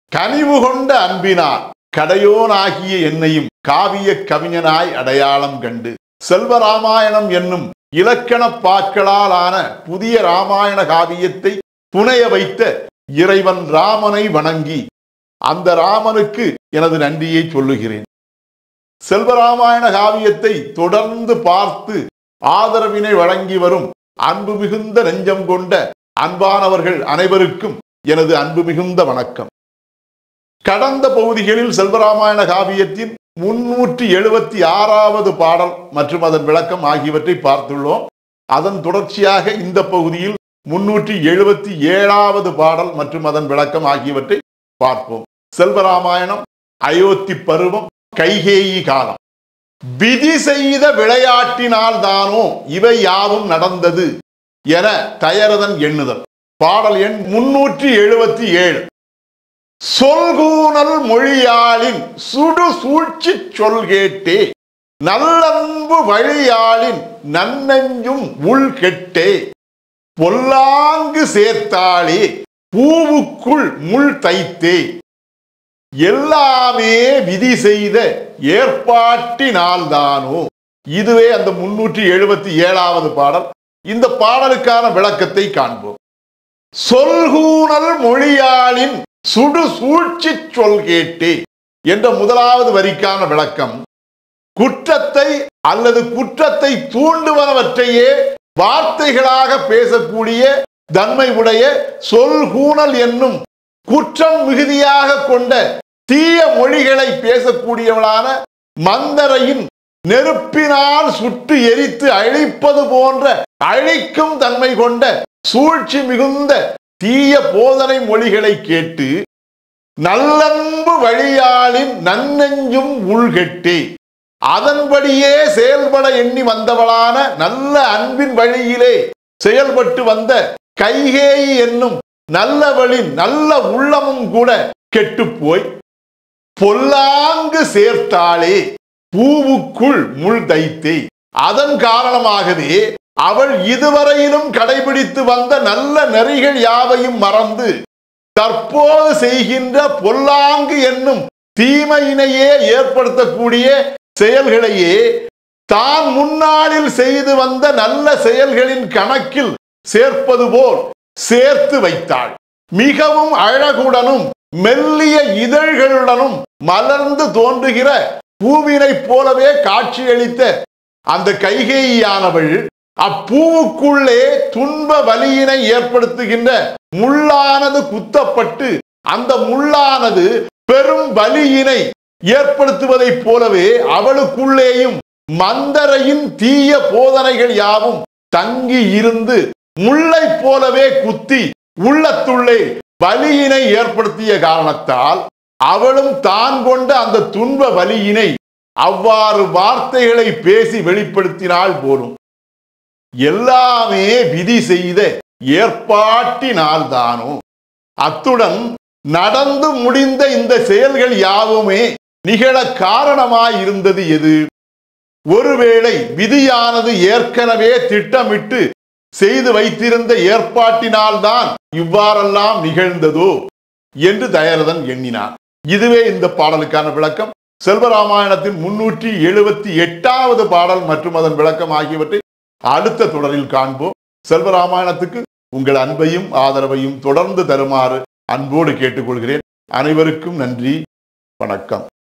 கனிவு கொண்ட அன்பினார் கடையோனாகிய என்னையும் காவிய கவிஞனாய் அடையாளம் கண்டு செல்வராமாயணம் என்னும் இலக்கண பாக்களால் ஆன புதிய ராமாயண காவியத்தை புனைய வைத்த இறைவன் ராமனை வணங்கி அந்த ராமனுக்கு எனது நன்றியை சொல்லுகிறேன். செல்வராமாயண காவியத்தை தொடர்ந்து பார்த்து ஆதரவினை வழங்கி வரும் அன்பு மிகுந்த நெஞ்சம் கொண்ட அன்பானவர்கள் அனைவருக்கும் எனது அன்பு மிகுந்த வணக்கம். கடந்த பகுதிகளில் செல்வராமாயண காவியத்தின் 376வது பாடல் மற்றும் அதன் விளக்கம் ஆகியவற்றை பார்த்துள்ளோம். அதன் தொடர்ச்சியாக இந்த பகுதியில் 377வது பாடல் மற்றும் அதன் விளக்கம் ஆகியவற்றை பார்ப்போம். செல்வராமாயணம் அயோத்தி பருவம் கைகேயி காலம். விதி செய்த விளையாட்டினால் தானோ இவை யாவும் நடந்தது என தயரதன் எண்ணுதல். பாடல் எண் 377. சொல்கூனல் மொழியாளின் சுடு சூழ்ச்சி சொல் கேட்டே நல்லன்பு வழியாளின் நன்னெஞ்சும் உள் கெட்டே பொல்லாங்கு சேர்த்தாளே பூவுக்குள் முள் தைத்தே எல்லாமே விதி செய்த ஏற்பாட்டினால்தானோ. இதுவே அந்த 377வது பாடல். இந்த பாடலுக்கான விளக்கத்தை காண்போம். சொல்கூனல் மொழியாளின் சுடு சூழ்ச்சி சொல் கேட்டே என்ற முதலாவது வரிக்கான விளக்கம், குற்றத்தை அல்லது குற்றத்தை தூண்டுவனவற்றையே வார்த்தைகளாக பேசக்கூடிய தன்மை உடைய சொல்கூனல் என்னும் குற்றம் மிகுதியாக கொண்ட தீய மொழிகளை பேசக்கூடியவளான மந்தரையின் நெருப்பினால் சுட்டு எரித்து அழிப்பது போன்ற அழிக்கும் தன்மை கொண்ட சூழ்ச்சி மிகுந்த தீய போதனை மொழிகளை கேட்டு நல்லன்பு வழியாளின் நன்னெஞ்சும் உள்கெட்டே அதன்படியே செயல்பட எண்ணி வந்தவளான நல்ல அன்பின் வழியிலே செயல்பட்டு வந்த கைகேயி என்னும் நல்லவளின் நல்ல உள்ளமும் கூட கெட்டுப்போய் பொல்லாங்கு சேர்த்தாளே பூவுக்குள் முள் தைத்தே அதன் காரணமாகவே அவள் இதுவரையிலும் கடைபிடித்து வந்த நல்ல நெறிகள் யாவையும் மறந்து தற்போது செய்கின்ற பொல்லாங்கு என்னும் தீமையினையே ஏற்படுத்தக்கூடிய செயல்களையே தான் முன்னாளில் செய்து வந்த நல்ல செயல்களின் கணக்கில் சேர்ப்பது போல் சேர்த்து வைத்தாள். மிகவும் அழகுடனும் மெல்லிய இதழ்களுடனும் மலர்ந்து தோன்றுகிற பூவினை போலவே காட்சியளித்த அந்த கைகேயியானவள் அப்பூவுக்குள்ளே துன்ப வலியினை ஏற்படுத்துகின்ற முள்ளானது குத்தப்பட்டு அந்த முள்ளானது பெரும் வலியினை ஏற்படுத்துவதைப் போலவே அவளுக்குள்ளேயும் மந்தரையின் தீய போதனைகள் யாவும் தங்கி இருந்து முள்ளை போலவே குத்தி உள்ளத்துள்ளே வலியினை ஏற்படுத்திய காரணத்தால் அவளும் தான் கொண்ட அந்த துன்ப வலியினை அவ்வாறு வார்த்தைகளை பேசி வெளிப்படுத்தினாள் போலும். எல்லாமே விதி செய்த ஏற்பாட்டினால்தானோ. அத்துடன் நடந்து முடிந்த இந்த செயல்கள் யாவுமே நிகழ காரணமாயிருந்தது எது? ஒருவேளை விதியானது ஏற்கனவே திட்டமிட்டு செய்து வைத்திருந்த ஏற்பாட்டினால்தான் இவ்வாறெல்லாம் நிகழ்ந்ததோ என்று தயரதன் எண்ணினான். இதுவே இந்த பாடலுக்கான விளக்கம். செல்வராமாயணத்தின் 378வது பாடல் மற்றும் அதன் விளக்கம் ஆகியவற்றை அடுத்த தொடரில் காண்போம். செல்வராமாயணத்துக்கு உங்கள் அன்பையும் ஆதரவையும் தொடர்ந்து தருமாறு அன்போடு கேட்டுக்கொள்கிறேன். அனைவருக்கும் நன்றி, வணக்கம்.